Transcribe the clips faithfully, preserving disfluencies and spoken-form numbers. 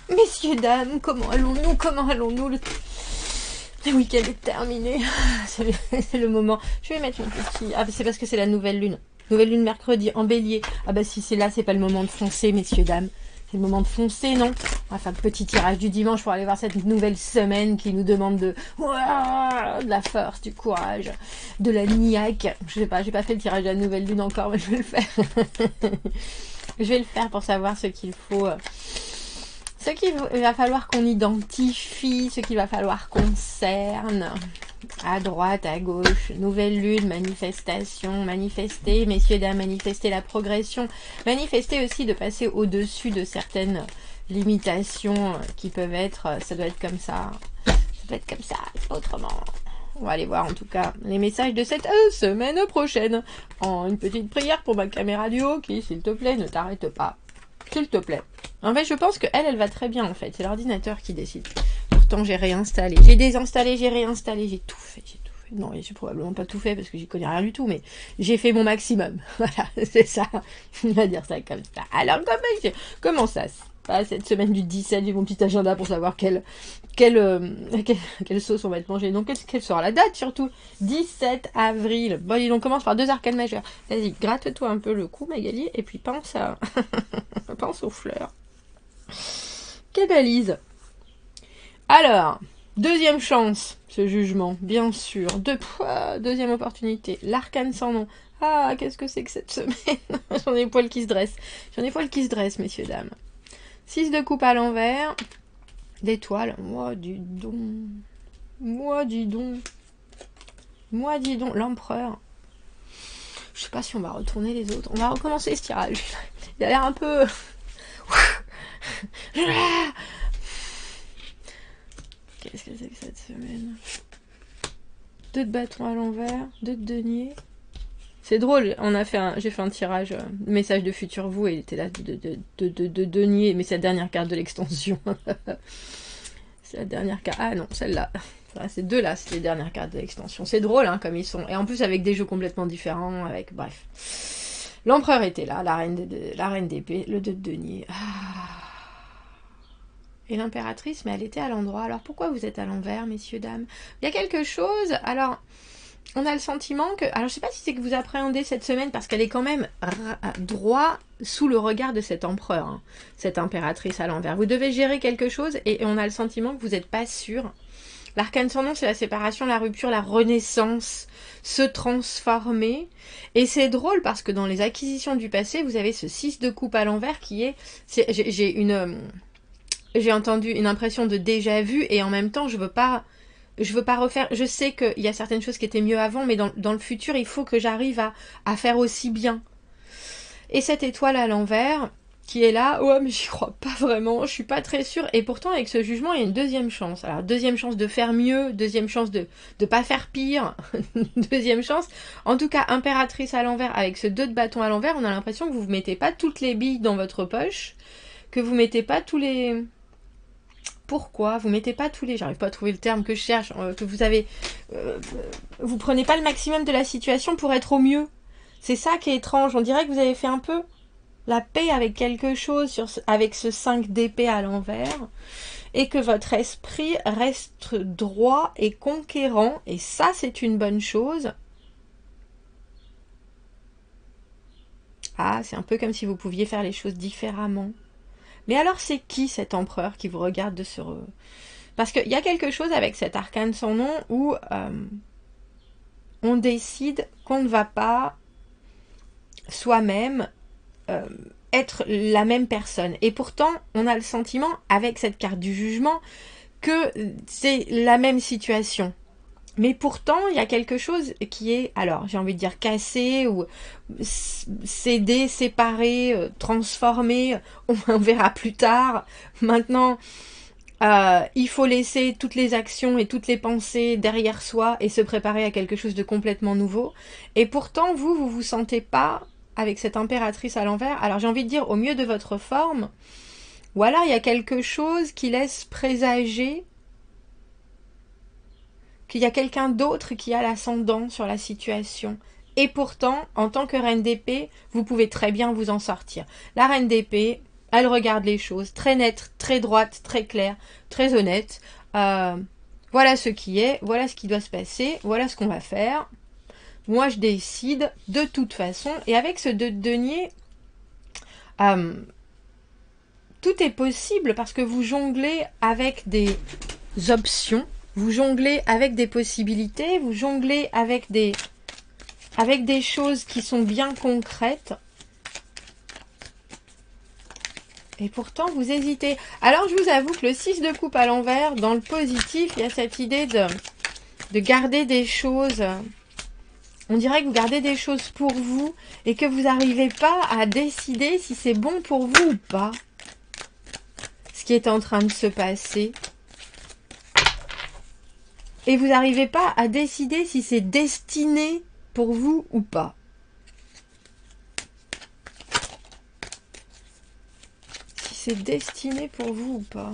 Messieurs, dames, comment allons-nous? Comment allons-nous? Le, le week-end est terminé. C'est le, c'est le moment. Je vais mettre mon petit... Ah, c'est parce que c'est la nouvelle lune. Nouvelle lune mercredi, en bélier. Ah bah si c'est là, c'est pas le moment de foncer, messieurs, dames. C'est le moment de foncer, non? On va faire le petit tirage du dimanche pour aller voir cette nouvelle semaine qui nous demande de... Ouah, de la force, du courage, de la niaque. Je sais pas, j'ai pas fait le tirage de la nouvelle lune encore, mais je vais le faire. Je vais le faire pour savoir ce qu'il faut... Ce qu'il va falloir qu'on identifie, ce qu'il va falloir qu'on cerne, à droite, à gauche, nouvelle lune, manifestation, manifester, messieurs, dames, manifester la progression, manifester aussi de passer au-dessus de certaines limitations qui peuvent être, ça doit être comme ça, ça doit être comme ça, pas autrement. On va aller voir en tout cas les messages de cette euh, semaine prochaine. En une petite prière pour ma caméra du haut qui, s'il te plaît, ne t'arrête pas. S'il te plaît. En fait, je pense que elle, elle va très bien en fait. C'est l'ordinateur qui décide. Pourtant, j'ai réinstallé. J'ai désinstallé, j'ai réinstallé, j'ai tout fait, j'ai tout fait. Non, j'ai probablement pas tout fait parce que j'y connais rien du tout, mais j'ai fait mon maximum. Voilà, c'est ça. On va dire ça comme ça. Alors, comment, comment ça se passe cette semaine du dix-sept? J'ai mon petit agenda pour savoir quelle, quelle, euh, quelle, quelle sauce on va être mangé. Donc, quelle, quelle sera la date surtout? dix-sept avril. Bon, on commence par deux arcanes majeures. Vas-y, gratte-toi un peu le cou, Magali, et puis pense à... pense aux fleurs. Canalise. Alors, deuxième chance, ce jugement, bien sûr. De, pouah, deuxième opportunité, l'arcane sans nom. Ah, qu'est-ce que c'est que cette semaine? J'en ai les poils qui se dressent. J'en ai les poils qui se dressent, messieurs, dames. six de coupe à l'envers. D'étoiles. Moi, dis donc. Moi, dis donc. Moi, dis donc. L'empereur. Je sais pas si on va retourner les autres. On va recommencer ce tirage. Il a l'air un peu... Qu'est-ce que c'est que cette semaine? Deux de bâtons à l'envers, deux de denier. C'est drôle, on a fait un, j'ai fait un tirage, euh, message de futur vous, et il était là de, de, de, de, de, de denier, mais c'est la dernière carte de l'extension. C'est la dernière carte. Ah non, celle-là. Ces deux-là, c'est les dernières cartes de l'extension. C'est drôle, hein, comme ils sont. Et en plus, avec des jeux complètement différents, avec... Bref. L'empereur était là, la reine, de, la reine d'épée, le deux de denier. Ah. Et l'impératrice, mais elle était à l'endroit. Alors pourquoi vous êtes à l'envers, messieurs, dames? Il y a quelque chose... Alors, on a le sentiment que... Alors, je sais pas si c'est que vous appréhendez cette semaine, parce qu'elle est quand même droit sous le regard de cet empereur, hein, cette impératrice à l'envers. Vous devez gérer quelque chose, et on a le sentiment que vous n'êtes pas sûr. L'arcane sans nom, c'est la séparation, la rupture, la renaissance, se transformer. Et c'est drôle parce que dans les acquisitions du passé, vous avez ce six de coupe à l'envers qui est... c'est j'ai une... J'ai entendu une impression de déjà vu et en même temps, je veux pas... Je veux pas refaire... Je sais qu'il y a certaines choses qui étaient mieux avant, mais dans, dans le futur, il faut que j'arrive à, à faire aussi bien. Et cette étoile à l'envers... qui est là, ouais mais j'y crois pas vraiment, je suis pas très sûre, et pourtant avec ce jugement il y a une deuxième chance, alors deuxième chance de faire mieux, deuxième chance de de pas faire pire, deuxième chance, en tout cas impératrice à l'envers, avec ce deux de bâton à l'envers, on a l'impression que vous mettez pas toutes les billes dans votre poche, que vous mettez pas tous les... Pourquoi vous mettez pas tous les... J'arrive pas à trouver le terme que je cherche, euh, que vous avez... Euh, vous prenez pas le maximum de la situation pour être au mieux, c'est ça qui est étrange, on dirait que vous avez fait un peu... la paix avec quelque chose, sur ce, avec ce cinq d'épée à l'envers, et que votre esprit reste droit et conquérant, et ça c'est une bonne chose. Ah, c'est un peu comme si vous pouviez faire les choses différemment. Mais alors c'est qui cet empereur qui vous regarde de ce... Parce qu'il y a quelque chose avec cet arcane sans nom où euh, on décide qu'on ne va pas soi-même... Euh, être la même personne. Et pourtant, on a le sentiment, avec cette carte du jugement, que c'est la même situation. Mais pourtant, il y a quelque chose qui est, alors, j'ai envie de dire cassé, ou cédé, séparé, euh, transformé, on, on verra plus tard. Maintenant, euh, il faut laisser toutes les actions et toutes les pensées derrière soi et se préparer à quelque chose de complètement nouveau. Et pourtant, vous, vous vous sentez pas avec cette impératrice à l'envers. Alors j'ai envie de dire au mieux de votre forme, ou alors il y a quelque chose qui laisse présager qu'il y a quelqu'un d'autre qui a l'ascendant sur la situation. Et pourtant, en tant que reine d'épée, vous pouvez très bien vous en sortir. La reine d'épée, Elle regarde les choses très nettes, très droites, très claires, très honnêtes. Euh, voilà ce qui est, voilà ce qui doit se passer, voilà ce qu'on va faire. Moi, je décide de toute façon. Et avec ce deux de denier, euh, tout est possible parce que vous jonglez avec des options, vous jonglez avec des possibilités, vous jonglez avec des, avec des choses qui sont bien concrètes. Et pourtant, vous hésitez. Alors, je vous avoue que le six de coupe à l'envers, dans le positif, il y a cette idée de, de garder des choses. On dirait que vous gardez des choses pour vous et que vous n'arrivez pas à décider si c'est bon pour vous ou pas. Ce qui est en train de se passer. Et vous n'arrivez pas à décider si c'est destiné pour vous ou pas. Si c'est destiné pour vous ou pas.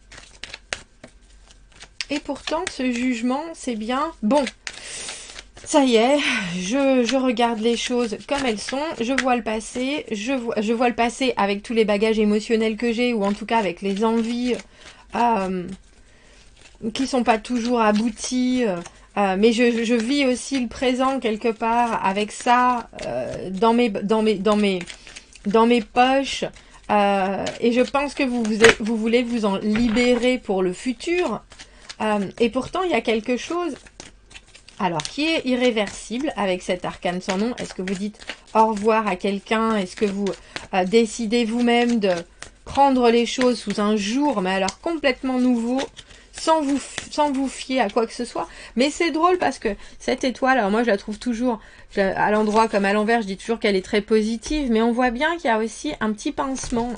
Et pourtant, ce jugement, c'est bien. Bon, ça y est, je, je regarde les choses comme elles sont. Je vois le passé. Je vois, je vois le passé avec tous les bagages émotionnels que j'ai, ou en tout cas avec les envies euh, qui sont pas toujours abouties. Euh, mais je, je vis aussi le présent quelque part avec ça euh, dans mes dans mes dans mes dans mes poches. Euh, et je pense que vous, vous vous voulez vous en libérer pour le futur. Euh, et pourtant, il y a quelque chose, alors, qui est irréversible avec cet arcane sans nom. Est-ce que vous dites au revoir à quelqu'un? Est-ce que vous euh, décidez vous-même de prendre les choses sous un jour, mais alors complètement nouveau, sans vous, sans vous fier à quoi que ce soit? Mais c'est drôle parce que cette étoile, alors moi je la trouve toujours, je, à l'endroit comme à l'envers, je dis toujours qu'elle est très positive, mais on voit bien qu'il y a aussi un petit pincement.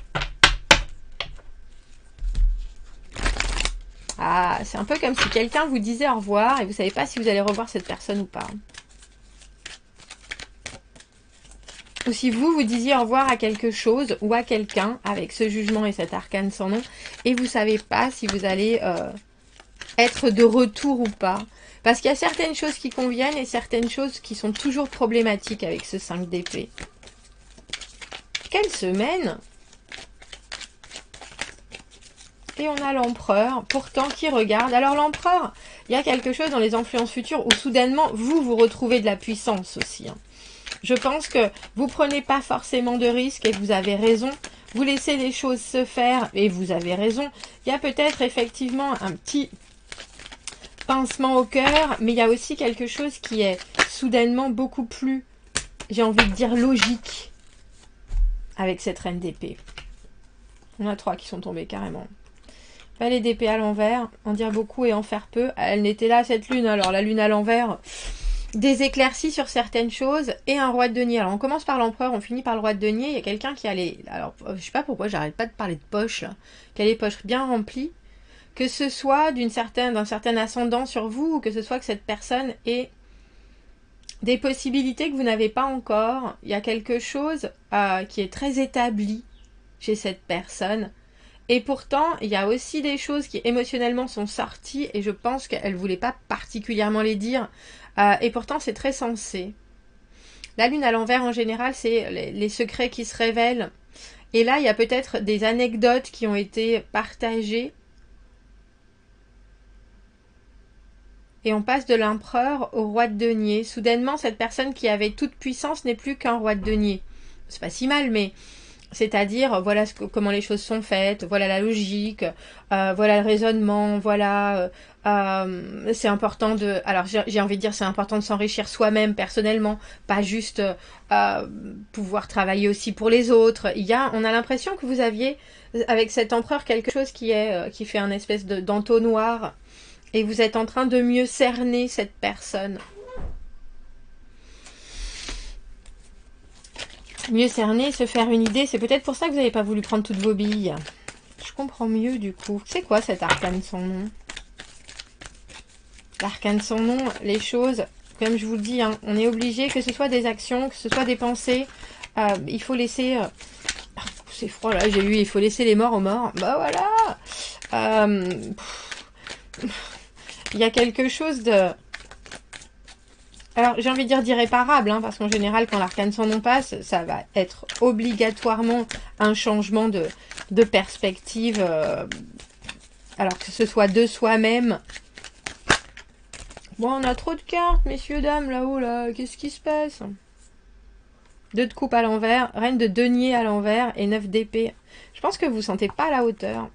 Ah, c'est un peu comme si quelqu'un vous disait au revoir et vous ne savez pas si vous allez revoir cette personne ou pas. Ou si vous, vous disiez au revoir à quelque chose ou à quelqu'un avec ce jugement et cet arcane sans nom et vous ne savez pas si vous allez euh, être de retour ou pas. Parce qu'il y a certaines choses qui conviennent et certaines choses qui sont toujours problématiques avec ce cinq d'épée. Quelle semaine! Et on a l'empereur, pourtant, qui regarde. Alors l'empereur, il y a quelque chose dans les influences futures où soudainement, vous, vous retrouvez de la puissance aussi. Hein. Je pense que vous prenez pas forcément de risques et vous avez raison. Vous laissez les choses se faire et vous avez raison. Il y a peut-être effectivement un petit pincement au cœur, mais il y a aussi quelque chose qui est soudainement beaucoup plus, j'ai envie de dire, logique avec cette reine d'épée. On a trois qui sont tombés carrément. Valet d'épée à l'envers, en dire beaucoup et en faire peu. Elle n'était là cette lune, alors la lune à l'envers, des éclaircies sur certaines choses et un roi de denier. Alors on commence par l'empereur, on finit par le roi de denier. Il y a quelqu'un qui a les... Alors je sais pas pourquoi j'arrête pas de parler de poche là. Qui a les poches bien remplies. Que ce soit d'une certaine, d'un certain ascendant sur vous ou que ce soit que cette personne ait des possibilités que vous n'avez pas encore. Il y a quelque chose euh, qui est très établi chez cette personne. Et pourtant, il y a aussi des choses qui émotionnellement sont sorties et je pense qu'elle ne voulait pas particulièrement les dire. Euh, et pourtant, c'est très sensé. La lune à l'envers, en général, c'est les, les secrets qui se révèlent. Et là, il y a peut-être des anecdotes qui ont été partagées. Et on passe de l'empereur au roi de denier. Soudainement, cette personne qui avait toute puissance n'est plus qu'un roi de denier. C'est pas si mal, mais... C'est-à-dire, voilà ce que, comment les choses sont faites, voilà la logique, euh, voilà le raisonnement, voilà... Euh, euh, c'est important de... Alors, j'ai envie de dire, c'est important de s'enrichir soi-même, personnellement, pas juste euh, pouvoir travailler aussi pour les autres. Il y a, on a l'impression que vous aviez, avec cet empereur, quelque chose qui, est, euh, qui fait un espèce de, d'entonnoir, et vous êtes en train de mieux cerner cette personne. Mieux cerner, se faire une idée, c'est peut-être pour ça que vous n'avez pas voulu prendre toutes vos billes. Je comprends mieux du coup. C'est quoi cet arcane sans nom? L'arcane sans nom, les choses, comme je vous le dis, hein, on est obligé, que ce soit des actions, que ce soit des pensées, euh, il faut laisser... Euh... C'est froid là, j'ai eu, il faut laisser les morts aux morts. Bah voilà euh... Il y a quelque chose de... Alors, j'ai envie de dire d'irréparable, hein, parce qu'en général, quand l'arcane sans nom passe, ça va être obligatoirement un changement de, de perspective, euh, alors que ce soit de soi-même. Bon, on a trop de cartes, messieurs, dames, là-haut, là, qu'est-ce qui se passe? Deux de coupe à l'envers, reine de denier à l'envers et neuf d'épée. Je pense que vous ne vous sentez pas à la hauteur.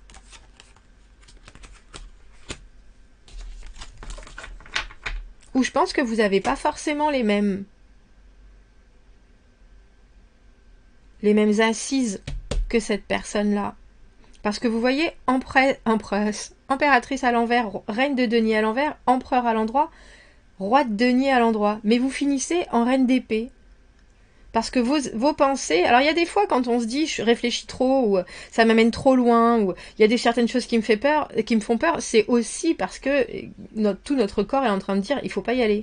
Ou je pense que vous n'avez pas forcément les mêmes... les mêmes assises que cette personne-là. Parce que vous voyez, empresse, impératrice à l'envers, reine de denier à l'envers, empereur à l'endroit, roi de denier à l'endroit. Mais vous finissez en reine d'épée. Parce que vos, vos pensées... Alors, il y a des fois, quand on se dit, je réfléchis trop, ou ça m'amène trop loin, ou il y a des certaines choses qui me, fait peur, qui me font peur, c'est aussi parce que notre, tout notre corps est en train de dire, il faut pas y aller.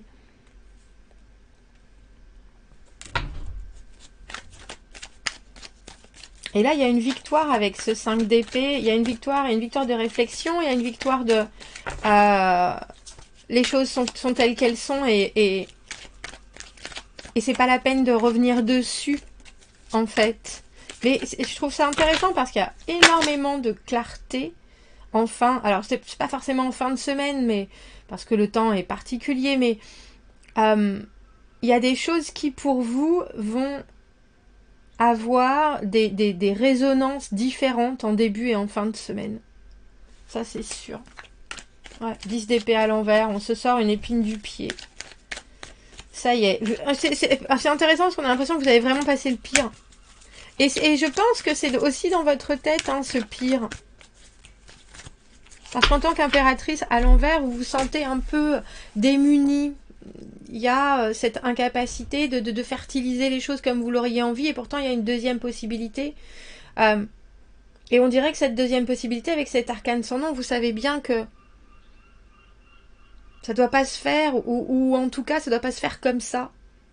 Et là, il y a une victoire avec ce cinq d'épée. Il y a une victoire, il y a une victoire de réflexion, il y a une victoire de... Euh, les choses sont, sont telles qu'elles sont et... et Et c'est pas la peine de revenir dessus, en fait. Mais je trouve ça intéressant parce qu'il y a énormément de clarté. Enfin, alors c'est pas forcément en fin de semaine, mais parce que le temps est particulier, mais euh, il y a des choses qui pour vous vont avoir des, des, des résonances différentes en début et en fin de semaine. Ça c'est sûr. Ouais, dix d'épée à l'envers, on se sort une épine du pied. Ça y est. C'est intéressant parce qu'on a l'impression que vous avez vraiment passé le pire. Et, et je pense que c'est aussi dans votre tête, hein, ce pire. Parce qu'en tant qu'impératrice, à l'envers, vous vous sentez un peu démunie. Il y a cette incapacité de, de, de fertiliser les choses comme vous l'auriez envie. Et pourtant, il y a une deuxième possibilité. Euh, et on dirait que cette deuxième possibilité, avec cet arcane sans nom, vous savez bien que ça doit pas se faire, ou, ou en tout cas, ça doit pas se faire comme ça.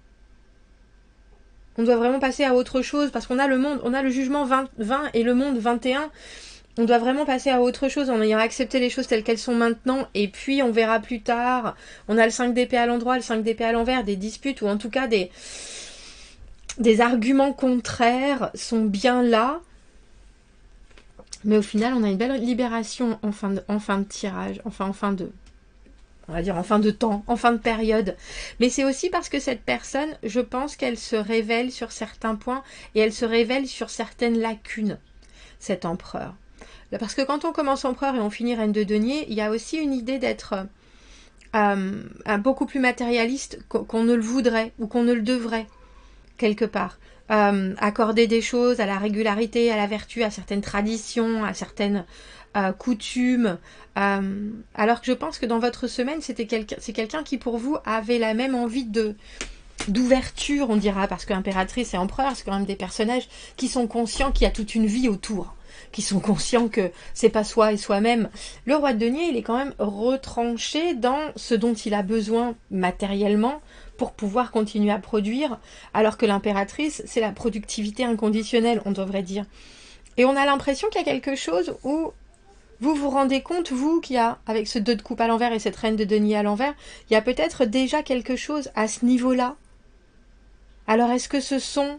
On doit vraiment passer à autre chose, parce qu'on a le monde, on a le jugement vingt, vingt et le monde vingt et un. On doit vraiment passer à autre chose en ayant accepté les choses telles qu'elles sont maintenant, et puis on verra plus tard. On a le cinq d'épée à l'endroit, le cinq d'épée à l'envers, des disputes, ou en tout cas des, des arguments contraires sont bien là. Mais au final, on a une belle libération en fin de, en fin de tirage, enfin en fin de... on va dire en fin de temps, en fin de période. Mais c'est aussi parce que cette personne, je pense qu'elle se révèle sur certains points et elle se révèle sur certaines lacunes, cet empereur. Parce que quand on commence empereur et on finit reine de denier, il y a aussi une idée d'être euh, beaucoup plus matérialiste qu'on ne le voudrait ou qu'on ne le devrait, quelque part. Euh, accorder des choses à la régularité, à la vertu, à certaines traditions, à certaines euh, coutumes. Euh, alors que je pense que dans votre semaine, c'était quelqu'un, c'est quelqu'un qui pour vous avait la même envie de d'ouverture, on dira, parce qu'impératrice et empereur, c'est quand même des personnages qui sont conscients qu'il y a toute une vie autour, qui sont conscients que c'est pas soi et soi-même. Le roi de denier, il est quand même retranché dans ce dont il a besoin matériellement pour pouvoir continuer à produire, alors que l'impératrice, c'est la productivité inconditionnelle, on devrait dire. Et on a l'impression qu'il y a quelque chose où vous vous rendez compte, vous, qu'il y a, avec ce deux de coupe à l'envers et cette reine de denier à l'envers, il y a peut-être déjà quelque chose à ce niveau-là. Alors est-ce que ce sont,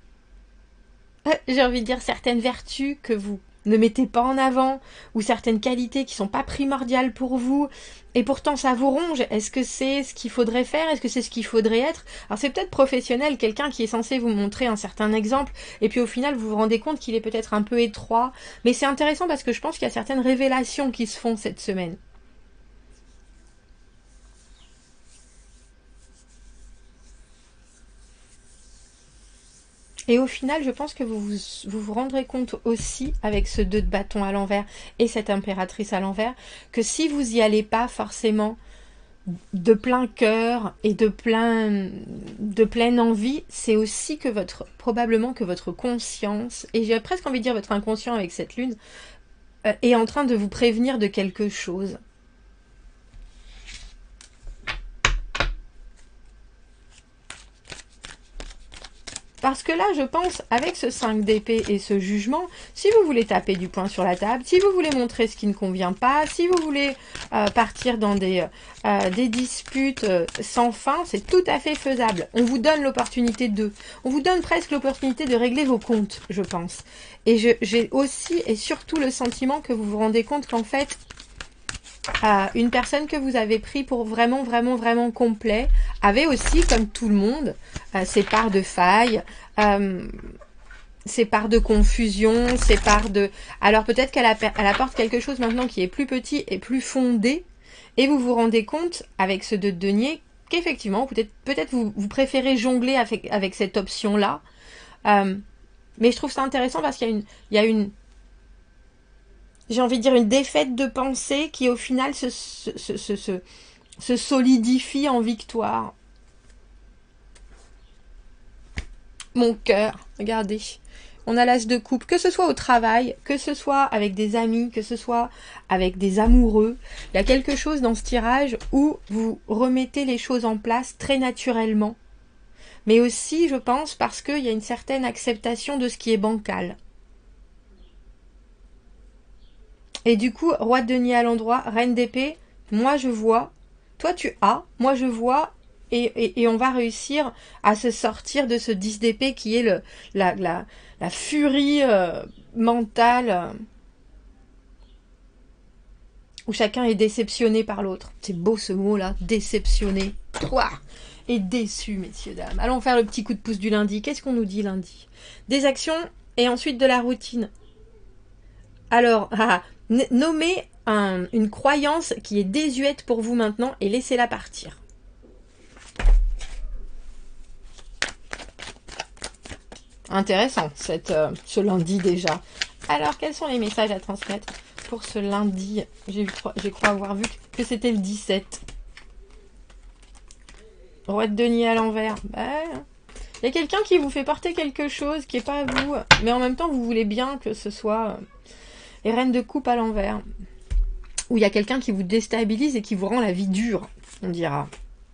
j'ai envie de dire, certaines vertus que vous ne mettez pas en avant, ou certaines qualités qui sont pas primordiales pour vous, et pourtant ça vous ronge? Est-ce que c'est ce qu'il faudrait faire? Est-ce que c'est ce qu'il faudrait être? Alors c'est peut-être professionnel, quelqu'un qui est censé vous montrer un certain exemple, et puis au final vous vous rendez compte qu'il est peut-être un peu étroit, mais c'est intéressant parce que je pense qu'il y a certaines révélations qui se font cette semaine. Et au final, je pense que vous vous, vous vous rendrez compte aussi, avec ce deux de bâton à l'envers et cette impératrice à l'envers, que si vous n'y allez pas forcément de plein cœur et de plein de pleine envie, c'est aussi que votre, probablement que votre conscience, et j'ai presque envie de dire votre inconscient avec cette lune, euh, est en train de vous prévenir de quelque chose. Parce que là, je pense, avec ce cinq d'épée et ce jugement, si vous voulez taper du poing sur la table, si vous voulez montrer ce qui ne convient pas, si vous voulez euh, partir dans des, euh, des disputes euh, sans fin, c'est tout à fait faisable. On vous donne l'opportunité de... On vous donne presque l'opportunité de régler vos comptes, je pense. Et j'ai aussi et surtout le sentiment que vous vous rendez compte qu'en fait, euh, une personne que vous avez pris pour vraiment, vraiment, vraiment complet avait aussi, comme tout le monde, euh, ses parts de failles, euh, ses parts de confusion, ses parts de... Alors peut-être qu'elle elle apporte quelque chose maintenant qui est plus petit et plus fondé, et vous vous rendez compte, avec ce deux de denier, qu'effectivement, peut-être peut-être vous, vous préférez jongler avec, avec cette option-là. Euh, mais je trouve ça intéressant parce qu'il y a une... Il y a une j'ai envie de dire une défaite de pensée qui au final se, se, se, se, se, se solidifie en victoire. Mon cœur, regardez. On a l'as de coupe, que ce soit au travail, que ce soit avec des amis, que ce soit avec des amoureux. Il y a quelque chose dans ce tirage où vous remettez les choses en place très naturellement. Mais aussi, je pense, parce qu'il y a une certaine acceptation de ce qui est bancal. Et du coup, roi de denier à l'endroit, reine d'épée, moi je vois, toi tu as, moi je vois, et, et, et on va réussir à se sortir de ce dix d'épée qui est le, la, la, la furie euh, mentale euh, où chacun est déceptionné par l'autre. C'est beau ce mot-là, déceptionné. Toi et déçu, messieurs, dames. Allons faire le petit coup de pouce du lundi. Qu'est-ce qu'on nous dit lundi? Des actions et ensuite de la routine. Alors, ah, nommez un, une croyance qui est désuète pour vous maintenant et laissez-la partir. Intéressant, cette, euh, ce lundi déjà. Alors, quels sont les messages à transmettre pour ce lundi? J'ai crois avoir vu que c'était le dix-sept. Roi de denier à l'envers. Bah, il y a quelqu'un qui vous fait porter quelque chose qui n'est pas à vous, mais en même temps, vous voulez bien que ce soit... Euh, et reine de coupe à l'envers. Où il y a quelqu'un qui vous déstabilise et qui vous rend la vie dure, on dira.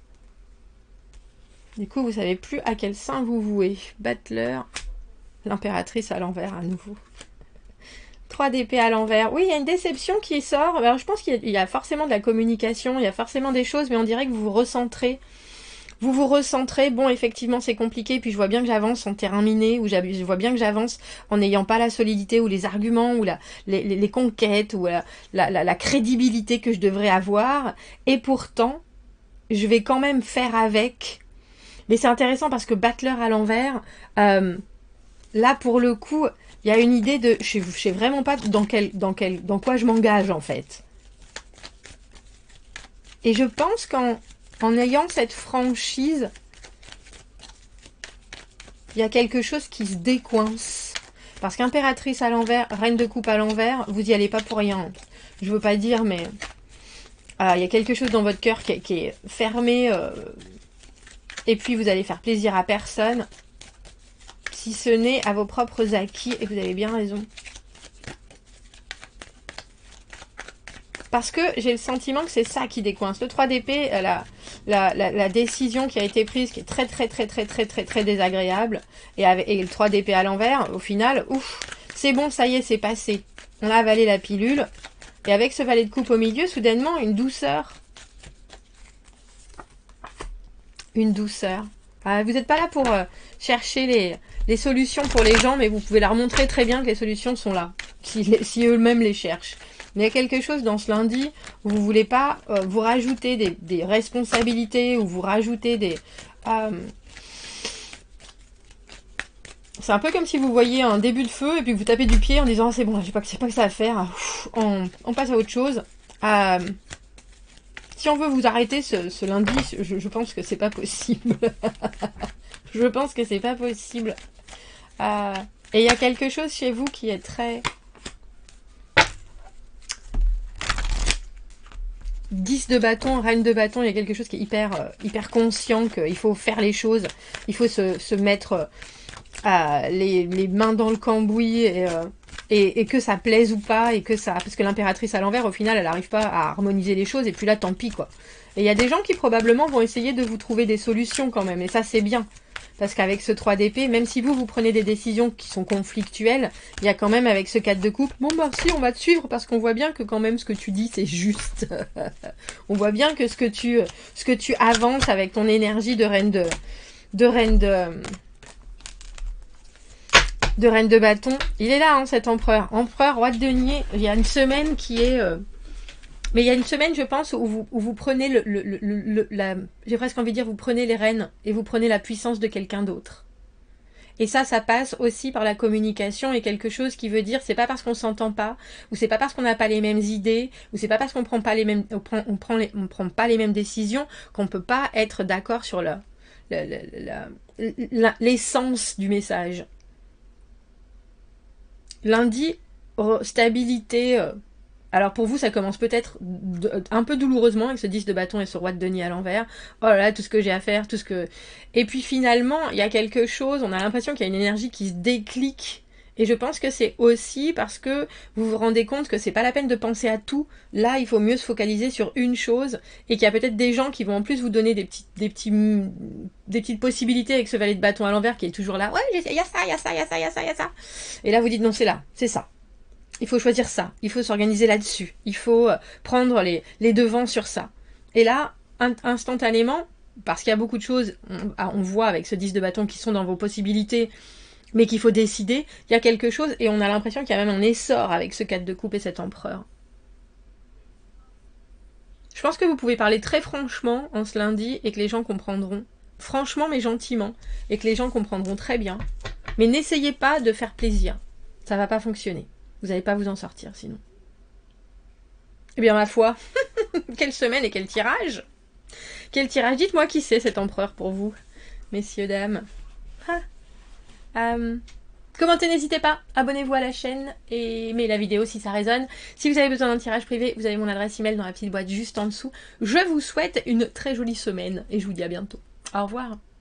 Du coup, vous savez plus à quel saint vous vouez. Battler, l'impératrice à l'envers à nouveau. trois d'épée à l'envers. Oui, il y a une déception qui sort. Alors, je pense qu'il y, y a forcément de la communication, il y a forcément des choses, mais on dirait que vous vous recentrez. Vous vous recentrez, bon effectivement c'est compliqué, puis je vois bien que j'avance en terrain miné, ou je vois bien que j'avance en n'ayant pas la solidité ou les arguments ou la, les, les, les conquêtes ou la, la, la, la crédibilité que je devrais avoir, et pourtant je vais quand même faire avec. Mais c'est intéressant parce que Battler à l'envers, euh, là pour le coup, il y a une idée de, je ne sais vraiment pas dans, quel, dans, quel, dans quoi je m'engage en fait. Et je pense qu'en En ayant cette franchise, il y a quelque chose qui se décoince. Parce qu'impératrice à l'envers, reine de coupe à l'envers, vous n'y allez pas pour rien. Je veux pas dire, mais euh, il y a quelque chose dans votre cœur qui, qui est fermé. Euh, et puis vous allez faire plaisir à personne, si ce n'est à vos propres acquis. Et vous avez bien raison. Parce que j'ai le sentiment que c'est ça qui décoince. Le trois d'épée, la, la, la, la décision qui a été prise, qui est très très très très très très très désagréable, et, avec, et le trois d'épée à l'envers, au final, ouf, c'est bon, ça y est, c'est passé. On a avalé la pilule, et avec ce valet de coupe au milieu, soudainement, une douceur. Une douceur. Ah, vous n'êtes pas là pour euh, chercher les, les solutions pour les gens, mais vous pouvez leur montrer très bien que les solutions sont là, si, si eux-mêmes les cherchent. Mais il y a quelque chose dans ce lundi où vous ne voulez pas euh, vous rajouter des, des responsabilités ou vous rajouter des... Euh... C'est un peu comme si vous voyez un début de feu et puis vous tapez du pied en disant ah, c'est bon, je sais pas, je sais pas que ça à faire. Uf, on, on passe à autre chose. Euh... Si on veut vous arrêter ce, ce lundi, je, je pense que c'est pas possible. Je pense que c'est pas possible. Euh... Et il y a quelque chose chez vous qui est très... dix de bâton, reine de bâton, il y a quelque chose qui est hyper, euh, hyper conscient qu'il faut faire les choses, il faut se, se mettre euh, les, les mains dans le cambouis et, euh, et, et que ça plaise ou pas, et que ça, parce que l'impératrice à l'envers, au final, elle n'arrive pas à harmoniser les choses, et puis là, tant pis, quoi. Et il y a des gens qui probablement vont essayer de vous trouver des solutions quand même, et ça, c'est bien. Parce qu'avec ce trois d'épée, même si vous, vous prenez des décisions qui sont conflictuelles, il y a quand même avec ce quatre de coupe, bon bah si, on va te suivre parce qu'on voit bien que quand même ce que tu dis, c'est juste. On voit bien que ce que tu, ce que tu avances avec ton énergie de reine de, de reine de, de reine de bâton, il est là, hein, cet empereur. Empereur, roi de denier, il y a une semaine qui est... Euh, Mais il y a une semaine, je pense, où vous, où vous prenez le, le, le, le la, j'ai presque envie de dire, vous prenez les rênes et vous prenez la puissance de quelqu'un d'autre. Et ça, ça passe aussi par la communication et quelque chose qui veut dire, c'est pas parce qu'on s'entend pas, ou c'est pas parce qu'on n'a pas les mêmes idées, ou c'est pas parce qu'on prend pas les mêmes, on prend, on prend les, on prend pas les mêmes décisions qu'on peut pas être d'accord sur le, l'essence du message. Lundi, stabilité. Euh, Alors pour vous, ça commence peut-être un peu douloureusement avec ce dix de bâton et ce roi de denier à l'envers. Oh là là, tout ce que j'ai à faire, tout ce que... Et puis finalement, il y a quelque chose, on a l'impression qu'il y a une énergie qui se déclic. Et je pense que c'est aussi parce que vous vous rendez compte que c'est pas la peine de penser à tout. Là, il faut mieux se focaliser sur une chose et qu'il y a peut-être des gens qui vont en plus vous donner des petites, des petits, des petites possibilités avec ce valet de bâton à l'envers qui est toujours là. Ouais, il y a ça, il y a ça, il y a ça, il y a ça, il y a ça. Et là, vous dites non, c'est là, c'est ça. Il faut choisir ça, il faut s'organiser là-dessus, il faut prendre les, les devants sur ça. Et là, in instantanément, parce qu'il y a beaucoup de choses, on, on voit avec ce dix de bâton qui sont dans vos possibilités, mais qu'il faut décider, il y a quelque chose, et on a l'impression qu'il y a même un essor avec ce quatre de coupe et cet empereur. Je pense que vous pouvez parler très franchement en ce lundi, et que les gens comprendront. Franchement, mais gentiment, et que les gens comprendront très bien. Mais n'essayez pas de faire plaisir, ça va pas fonctionner. Vous n'allez pas vous en sortir sinon. Eh bien ma foi, quelle semaine et quel tirage. Quel tirage. Dites-moi qui c'est cet empereur pour vous, messieurs, dames. Ah. Um, commentez, n'hésitez pas. Abonnez-vous à la chaîne et aimez la vidéo si ça résonne. Si vous avez besoin d'un tirage privé, vous avez mon adresse email dans la petite boîte juste en dessous. Je vous souhaite une très jolie semaine et je vous dis à bientôt. Au revoir.